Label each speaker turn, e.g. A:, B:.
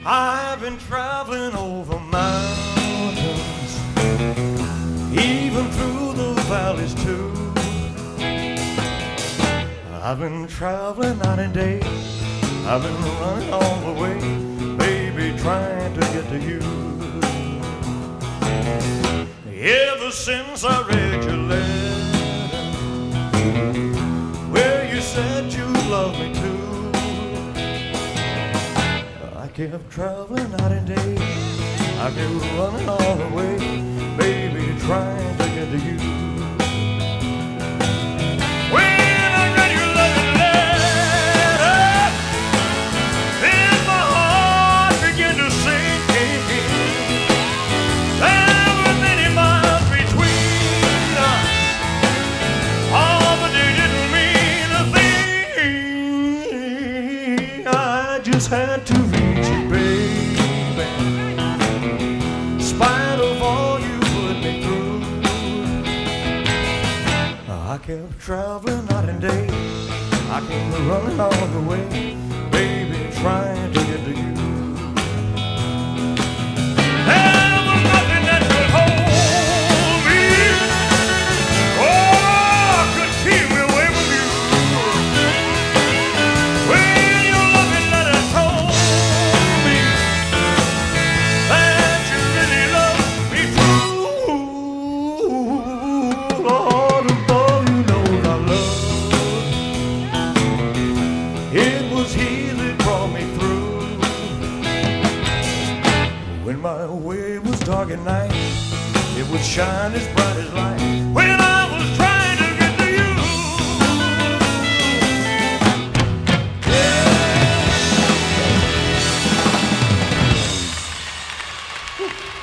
A: I've been traveling over mountains, even through the valleys too. I've been traveling night and day. I've been running all the way, baby, trying to get to you. Ever since I read your letter, where you said you loved me too, I kept traveling night and day. I kept running all the way, baby, trying to get to you. When I read your love letter, then my heart began to sink. There were many miles between us, oh, but they didn't mean a thing. I just had to reach you, baby, in spite of all you put me through. I kept traveling night and day. I kept running all the way, baby, trying to get to you. There was nothing that could hold me, or could keep me away from you. When your loving letter told me that you really loved me true, Lord, above you know I love. It was He that brought me through. When my way was dark at night, it would shine as bright as light. When I was trying to get to you, yeah.